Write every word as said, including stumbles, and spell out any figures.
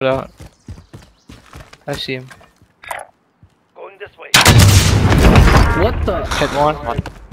out. I see him. Going this way. What the? Hit one.